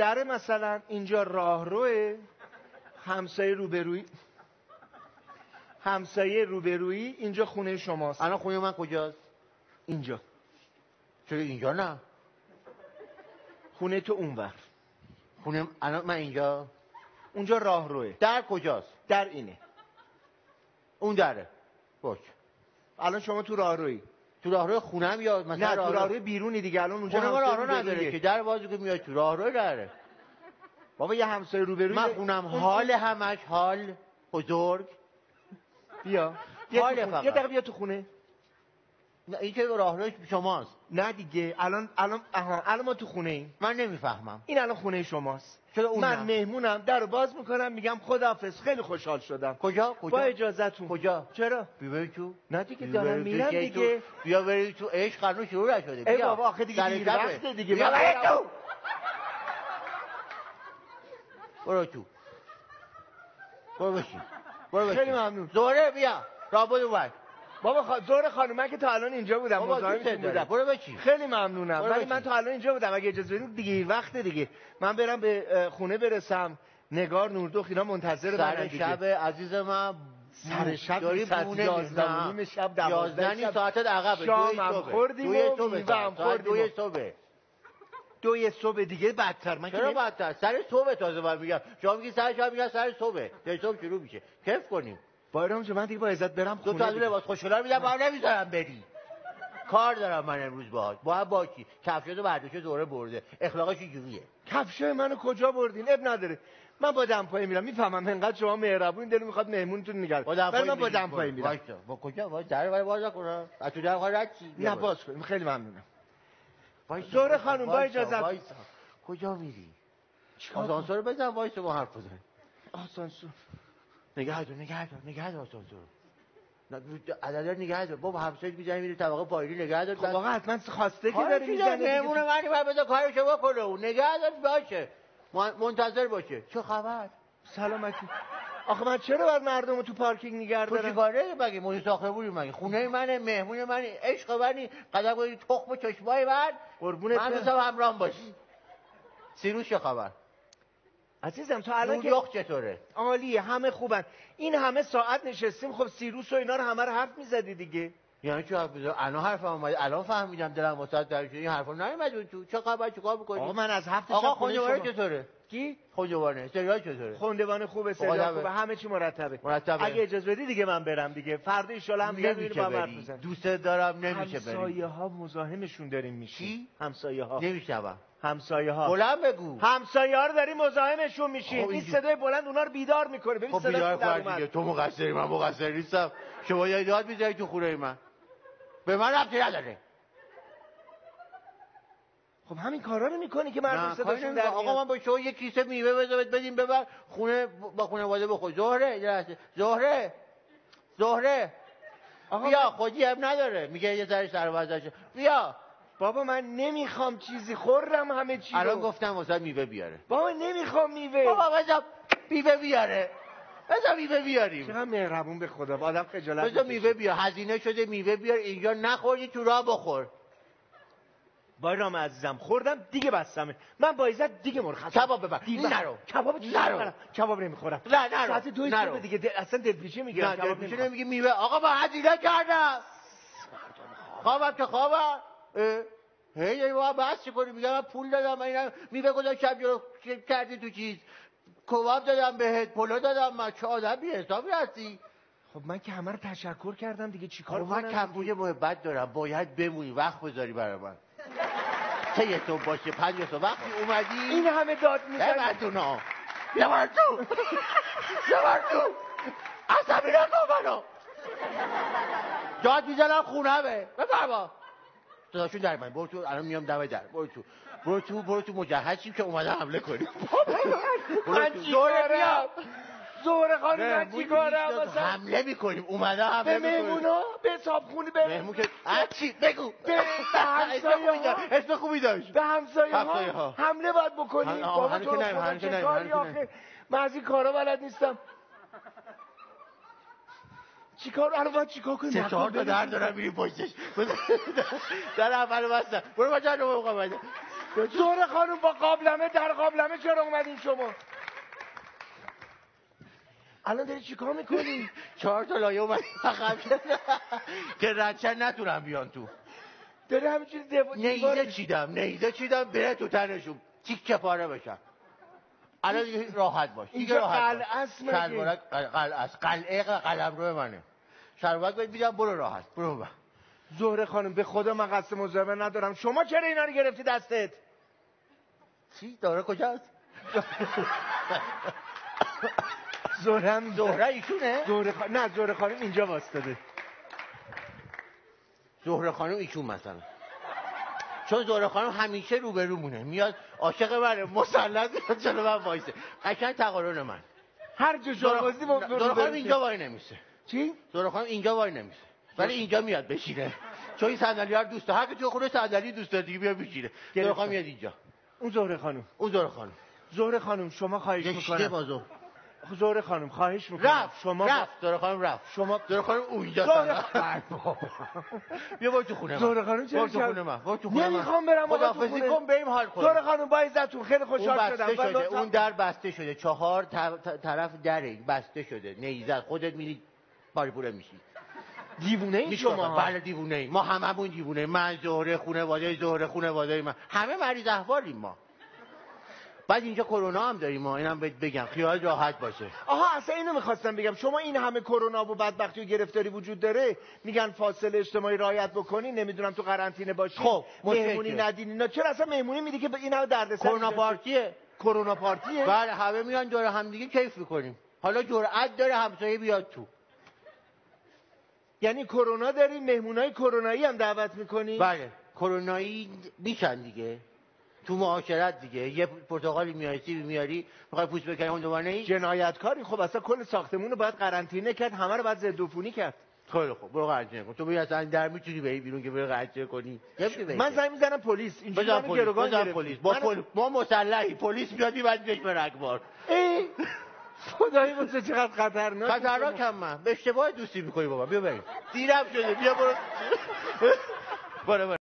در مثلا اینجا راهروه، همسایه روبرویی اینجا خونه شماست. الان خونه من کجاست؟ اینجا. چرا اینجا نه؟ خونه تو اونور. خونه الان من اینجا. اونجا راهروه. در کجاست؟ در اینه. اون دره. باش. الان شما تو راهرویی. تو راهرو خونم یا مثلا نه تو راهروی بیرونی دیگه. الان اونجا خونه ما راهرو نداره که در بازو که میاد تو راهرو داره. بابا یه همسایه روبروی من خونم حال همش حال بزرگ. بیا یه دقیقه بیا تو خونه. نه این که راهروش شماست. نه دیگه الان ما تو خونه ایم. من نمیفهمم. این الان خونه شماست. چرا من مهمونم، درو باز میکنم میگم خداحافظ، خیلی خوشحال شدم. کجا؟ با اجازهتون. کجا؟ چرا؟ بیا تو. نه دیگه دارم میرم دیگه. بیا بریم تو. عشق هنوز شروع نشده. بیا. ای بابا آخه دیگه دیر وقته دیگه. بیا بریم تو. برو تو. برو بشین. خیلی ممنون. زهره بیا. رابط اومد. بابا زهره خانم من که تا الان اینجا بودم، مزاحمتون بودم. برو بشین. خیلی ممنونم. ولی من تا الان اینجا بودم. اگه اجازه بدید دیگه وقت دیگه. من برم به خونه برسم. نگار نوردخ اینا منتظر سر شب عزیز من. سر شب داری ساعت 11 شب 12 ساعت عقب. شام خوردیم و میوه هم خوردیم. 2 صبح دیگه بدتر. من چرا بدتر؟ سر صبح تازه من میگم. شما میگی سر شب، میگم سر صبح. تا صبح شروع میشه. کیف کنیم. بایرام جون من دیگه با عزت برم خونه. 2 تا لباس خوشگلا میدم، با نمیذارم بری. کار دارم من امروز باهات. با کی؟ کفشاتو برداشته دوره برده. اخلاقش اینجوریه. کفشای منو کجا بردین؟ اب نداره. من با دمپایی میرم. میفهمم انقدر شما مهربون دل میخواد مهمونتون نگرد. ولی من با دمپایی میرم. با کجا؟ در باز کنم. از تو در رد چی؟ نه باز کنم. خیلی ممنونم. زهره خانم با اجازه. کجا میری؟ آسانسور بزن وایسا با حرف بزن. آسانسور. نگه دار آسانسور. عدد نگه دار. بابا همسایت میزنی میره طبقه پایینی نگه دار. خب آقا حتما خواسته که داره میزنه. مهمون منی بعد بذار کارشو بکنه. اون نگه دار باشه. منتظر باشه. چه خبر؟ سلامتی. آخه من چرا باید مردمو تو پارکینگ نگه دارم؟ تو چیکاره مگه؟ محیط ساختمونی مگه؟ خونه منه، مهمون منی، عشق منی، قدم گویی تخم و چشمای من. قربونت من دوستم همراهم باشی. سیروش چه خبر؟ عزیزم تو الان که چطوره؟ عالیه، همه خوبن. این همه ساعت نشستیم، خب سیروس و اینا رو همه رو حرف میزدی دیگه. یعنی چه حرف میزدی؟ الان حرفم اومد، الان فهمیدم دلم واسط در شد. این حرفا نمیاد تو. چه خبر؟ چیکار می‌کنی؟ آقا من از هفته آقا خونه‌واره چطوره؟ کی؟ خونه‌واره. سریال چطوره؟ خونه‌واره خوبه، سریال خوبه، همه چی مرتبه. اگه اجازه بدی دیگه من برم دیگه. فردا ان شاءالله هم دیگه میریم با حرف بزنیم. دوست دارم نمیشه بریم. همسایه‌ها مزاحمشون داریم میشیم. کی؟ همسایه‌ها. نمیشنوم. همسایه‌ها. بلند بگو. همسایه‌ها رو داریم مزاحمشون میشیم. این صدای بلند اونا رو بیدار میکنه. ببین صداش در اومد. تو مقصری، من مقصر نیستم. شما یه داد میذاری تو خونه من. به من ربطی نداره. خب همین کارا رو میکنی که مردم صداشون در میاد. آقا من با شما یه کیسه میوه بدیم ببر خونه با خانواده بخور. زهره بیا، خودی هم نداره. میگه یه ذره سر وضعشه. بیا. بابا من نمیخوام چیزی، خورم همه چی رو. الان گفتم واسه میوه بیاره. بابا نمیخوام میوه. بابا بذار میوه بیاره. بذار میوه بیاریم. چقدر مهربون به خدا. آدم خجالت میکشه. بذار میوه بیار. هزینه شده میوه بیار اینجا، نخوری تو راه بخور. بایرام عزیزم خوردم دیگه بستمه. من با عزت دیگه مرخصم. کباب ببر. نرو. کباب نمیخورم. نه نرو. ساعت 2 صبح دیگه اصلا دلپیچه میگیرم. کباب نمیگی میوه. آقا با هزینه کردم. خوابم که خوابم. هی بابا بس چیکاری؟ میگم من پول دادم، من میوه گذاشتم جلو کردی تو چیز. کباب دادم بهت، پلو دادم. من چه آدم بی حسابی هستی؟ خب من که همه رو تشکر کردم دیگه، چیکار کنم؟ من کمبود محبت دارم، باید بمونی، وقت بذاری برای من. 3 صبح باشه 5 صبح وقتی اومدی این همه داد میزنی. بیا تو عصبی نکن منو. داد میزنم خونه به بفرما. صداشون در من. برو تو، الان میام دم در. برو تو مجهز شیم که اومده حمله کنیم. من زهره خانم من چی کارم؟ حمله میکنیم. اومده حمله میکنیم. به مهمونا؟ به صابخونه؟ به مهمون که چی؟ بگو. به همسایه‌ها. اسم خوبی داشت. به همسایه‌ها حمله باید بکنیم. بابا تو چه کاری آخه؟ من از این کارا بلد نیستم. چیکار الان باید چیکار کنیم؟ 4 تا در دارم میری پشتش. در اول بستم. برو بچه‌ها رو بقوم. زهره خانم با قابلمه در قابلمه چرا اومدین شما؟ الان داری چیکار میکنی؟ 4 تا لایه اومد عقب که ردشن نتونم بیان تو. داری همینجوری نیزه چیدم بره تو تنشون تیکه پاره بشن. الان دیگه راحت باش. اینجا قلعه است مگه؟ قلعه قلمرو منه. شلوارک بهت میدم برو راحت. برو. زهره خانم به خدا من قصد مزاحمت ندارم. شما چرا اینا رو گرفتی دستت؟ چی؟ داره کجاست؟ زهره ایشونه؟ نه زهره خانم اینجا واسطاده. زهره خانم ایشون مثلا. چون زهره خانم همیشه روبرو مونه. میاد عاشق منه مسلط میاد جلو من وایسه. قشنگ تقارن من. هر جا شاگازی با زهره خانم اینجا وای نمیشه. چی؟ زهره خانم اینجا وای نمیشه. ولی اینجا میاد بشینه. چون این صندلی ها دوست داره. هر کی تو خونه صندلی دوست داره دیگه بیا بشینه. زهره خانم میاد اینجا. اون زهره خانم. زهره خانم شما خواهش میکنم. زهره خانم خواهش میکنم. رفت. زهره خانم رفت. زهره خانم اونجا. بیا برو تو خونه من. زهره خانم چرا؟ برو تو خونه من. نمیخوام برم. خداحافظی کن بریم حال کنیم. زهره خانم با عزتون خیلی خوشحال شدم. اون در بسته شده. 4 طرف دره بسته شده. نیزه خودت میری پاریپوره میشی. دیوونه ای شما؟ بله دیوونه ای. ما هممون دیوونه. من زهره خانواده من همه مریض احوالیم ما. بعد اینجا کرونا هم داریم ما. اینم بگم خیال راحت باشه. آها اصلا اینو میخواستم بگم. شما این همه کرونا و بدبختی و گرفتاری وجود داره میگن فاصله اجتماعی رعایت بکنی نمیدونم تو قرنطینه باشی. خب مهمونی ندین اینا. چرا اصلا مهمونی میدی که این همه دردسر؟ کرونا پارتیه. بله همه میان دور هم دیگه کیف میکنیم. حالا جرأت داره همسایه بیاد تو. یعنی کرونا دارین مهمونای کرونایی هم دعوت میکنی؟ بله کرونایی میشن دیگه. تو معاشرت دیگه یه پرتقالی میاری سیبی میاری میخوای پوست بکنی اون دوباره ای جنایتکاری. خب اصلا کل ساختمون رو باید قرنطینه کرد. همه رو باید ضد عفونی کرد. خیلی خوب برو قرنطینه کن. تو بیا اصلا در میتونی بری بیرون که بری قرنطینه کنی. من زنگ میزنم پلیس. اینجوری من گروگان گرفت. پلیس ما مسلحی پلیس میادی بعد بهش برگبار. خدایی واسه چقدر خطرناکم من. به اشتباه دوستی میکنی بابا. بیا بریم دیرم شده. بیا برو.